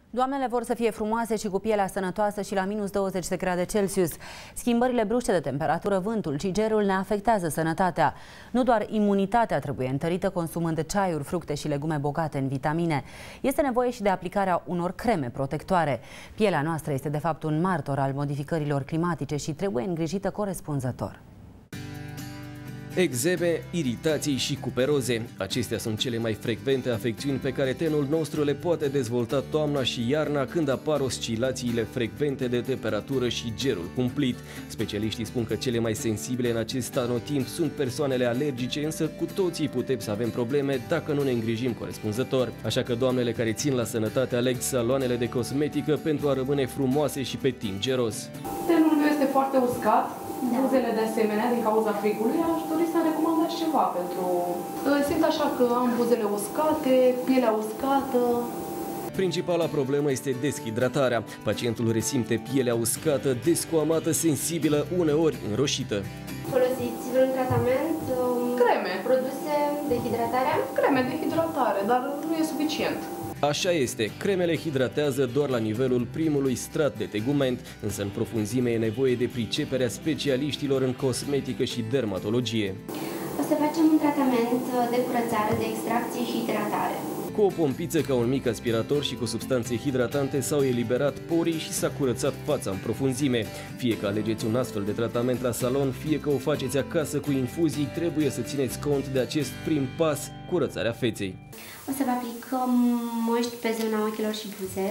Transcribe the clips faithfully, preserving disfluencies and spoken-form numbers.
Doamnele vor să fie frumoase și cu pielea sănătoasă și la minus douăzeci de grade Celsius. Schimbările bruște de temperatură, vântul și gerul ne afectează sănătatea. Nu doar imunitatea trebuie întărită consumând ceaiuri, fructe și legume bogate în vitamine. Este nevoie și de aplicarea unor creme protectoare. Pielea noastră este de fapt un martor al modificărilor climatice și trebuie îngrijită corespunzător. Eczeme, iritații și cuperoze. Acestea sunt cele mai frecvente afecțiuni pe care tenul nostru le poate dezvolta toamna și iarna când apar oscilațiile frecvente de temperatură și gerul cumplit. Specialiștii spun că cele mai sensibile în acest anotimp sunt persoanele alergice, însă cu toții putem să avem probleme dacă nu ne îngrijim corespunzător. Așa că doamnele care țin la sănătate aleg saloanele de cosmetică pentru a rămâne frumoase și pe timp geros. Tenul meu este foarte uscat. Buzele de asemenea, din cauza frigului, aș dori să recomandați ceva pentru... Simt așa că am buzele uscate, pielea uscată. Principala problemă este deshidratarea. Pacientul resimte pielea uscată, descoamată, sensibilă, uneori înroșită. Folosiți vreun tratament? Creme. Produse de hidratare? Creme de hidratare, dar nu e suficient. Așa este, cremele hidratează doar la nivelul primului strat de tegument, însă în profunzime e nevoie de priceperea specialiștilor în cosmetică și dermatologie. O să facem un tratament de curățare, de extracție și hidratare. Cu o pompiță ca un mic aspirator și cu substanțe hidratante s-au eliberat porii și s-a curățat fața în profunzime. Fie că alegeți un astfel de tratament la salon, fie că o faceți acasă cu infuzii, trebuie să țineți cont de acest prim pas, curățarea feței. O să vă aplicăm moști pe zona ochilor și buze.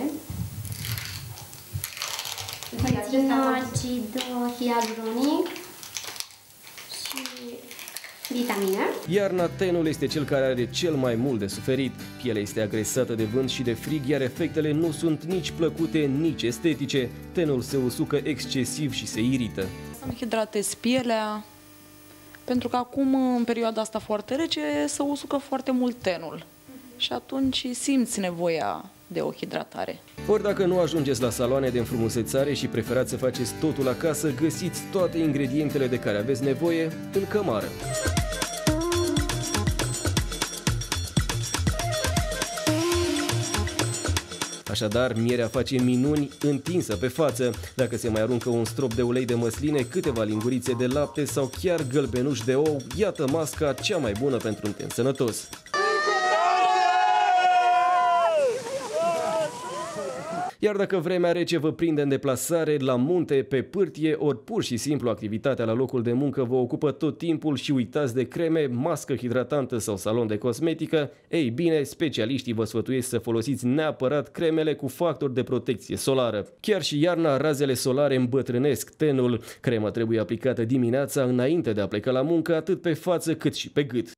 Conțin acid hialuronic și vitamine. Iarna, tenul este cel care are cel mai mult de suferit. Pielea este agresată de vânt și de frig, iar efectele nu sunt nici plăcute, nici estetice. Tenul se usucă excesiv și se irită. Să-mi hidratez pielea, pentru că acum, în perioada asta foarte rece, se usucă foarte mult tenul. Și atunci simți nevoia de o hidratare. Ori dacă nu ajungeți la saloane de înfrumusețare și preferați să faceți totul acasă, găsiți toate ingredientele de care aveți nevoie în cămară. Așadar, mierea face minuni întinsă pe față. Dacă se mai aruncă un strop de ulei de măsline, câteva lingurițe de lapte sau chiar gălbenuși de ou, iată masca cea mai bună pentru un ten sănătos. Iar dacă vremea rece vă prinde în deplasare, la munte, pe pârtie, ori pur și simplu activitatea la locul de muncă vă ocupă tot timpul și uitați de creme, mască hidratantă sau salon de cosmetică, ei bine, specialiștii vă sfătuiesc să folosiți neapărat cremele cu factor de protecție solară. Chiar și iarna, razele solare îmbătrânesc tenul. Crema trebuie aplicată dimineața înainte de a pleca la muncă, atât pe față cât și pe gât.